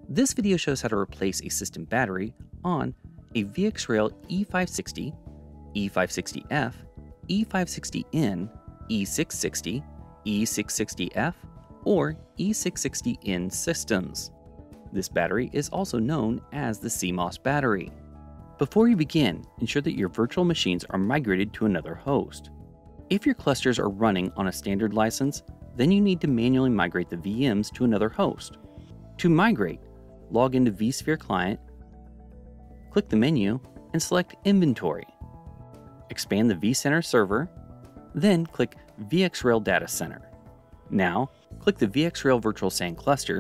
This video shows how to replace a system battery on a VxRail E560, E560F, E560N, E660, E660F, or E660N systems. This battery is also known as the CMOS battery. Before you begin, ensure that your virtual machines are migrated to another host. If your clusters are running on a standard license, then you need to manually migrate the VMs to another host. To migrate, log into vSphere Client, click the menu, and select Inventory. Expand the vCenter server, then click VxRail Data Center. Now, click the VxRail Virtual SAN cluster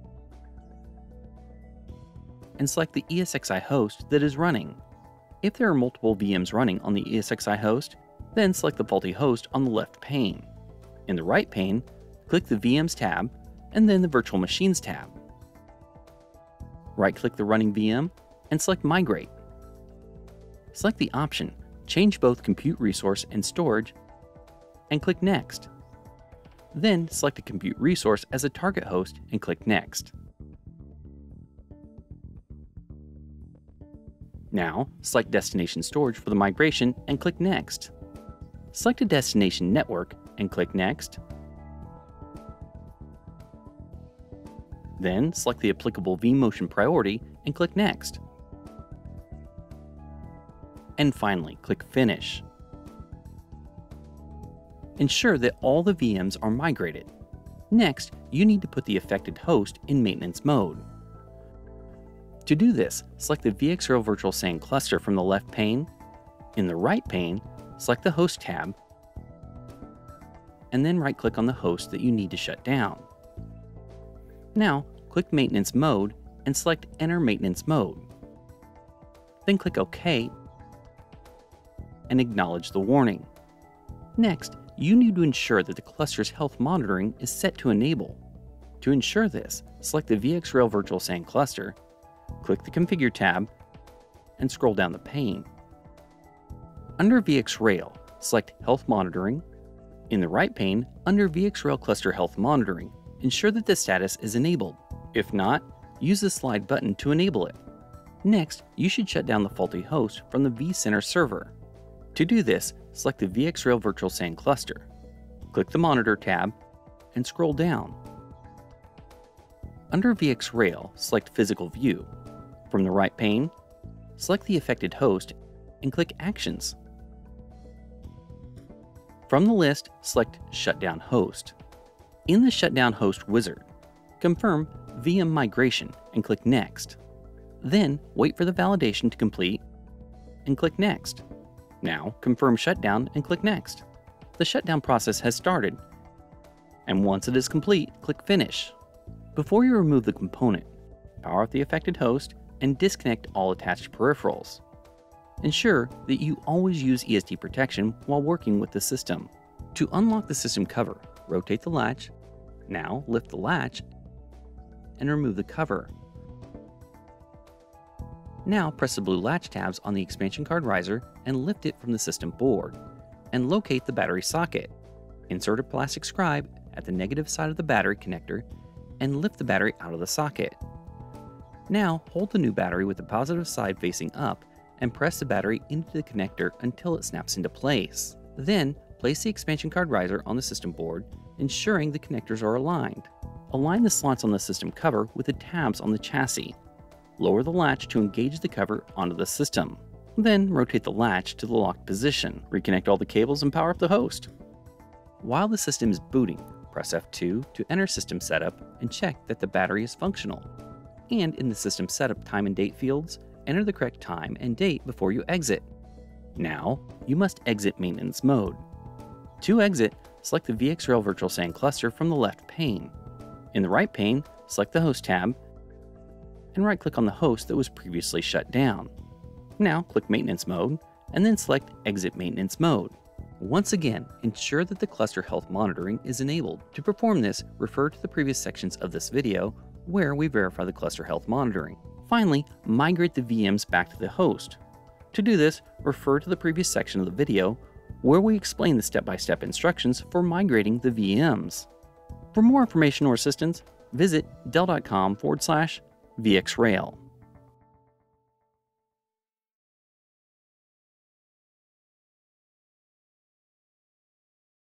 and select the ESXi host that is running. If there are multiple VMs running on the ESXi host, then select the faulty host on the left pane. In the right pane, click the VMs tab and then the Virtual Machines tab. Right-click the running VM and select Migrate. Select the option Change both compute resource and storage and click Next. Then select a compute resource as a target host and click Next. Now, select Destination Storage for the migration and click Next. Select a destination network and click Next. Then, select the applicable vMotion priority and click Next. And finally, click Finish. Ensure that all the VMs are migrated. Next, you need to put the affected host in maintenance mode. To do this, select the VxRail Virtual SAN cluster from the left pane. In the right pane, select the Host tab, and then right-click on the host that you need to shut down. Now, click Maintenance Mode and select Enter Maintenance Mode. Then click OK and acknowledge the warning. Next, you need to ensure that the cluster's health monitoring is set to Enable. To ensure this, select the VxRail Virtual SAN cluster, click the Configure tab, and scroll down the pane. Under VxRail, select Health Monitoring. In the right pane, under VxRail Cluster Health Monitoring, ensure that the status is enabled. If not, use the slide button to enable it. Next, you should shut down the faulty host from the vCenter server. To do this, select the VxRail Virtual SAN cluster, click the Monitor tab, and scroll down. Under VxRail, select Physical View. From the right pane, select the affected host and click Actions. From the list, select Shutdown Host. In the Shutdown Host wizard, confirm VM Migration and click Next. Then, wait for the validation to complete and click Next. Now, confirm Shutdown and click Next. The shutdown process has started, and once it is complete, click Finish. Before you remove the component, power off the affected host and disconnect all attached peripherals. Ensure that you always use ESD protection while working with the system. To unlock the system cover, rotate the latch. Now lift the latch and remove the cover. Now press the blue latch tabs on the expansion card riser and lift it from the system board, and locate the battery socket. Insert a plastic scribe at the negative side of the battery connector and lift the battery out of the socket. Now hold the new battery with the positive side facing up and press the battery into the connector until it snaps into place. Then place the expansion card riser on the system board, ensuring the connectors are aligned. Align the slots on the system cover with the tabs on the chassis. Lower the latch to engage the cover onto the system. Then rotate the latch to the locked position. Reconnect all the cables and power up the host. While the system is booting, press F2 to enter System Setup and check that the battery is functional. And in the System Setup time and date fields, enter the correct time and date before you exit. Now, you must exit maintenance mode. To exit, select the VxRail Virtual SAN cluster from the left pane. In the right pane, select the Host tab, and right-click on the host that was previously shut down. Now, click Maintenance Mode, and then select Exit Maintenance Mode. Once again, ensure that the cluster health monitoring is enabled. To perform this, refer to the previous sections of this video where we verify the cluster health monitoring. Finally, migrate the VMs back to the host. To do this, refer to the previous section of the video where we explain the step-by-step instructions for migrating the VMs. For more information or assistance, visit dell.com/ VxRail.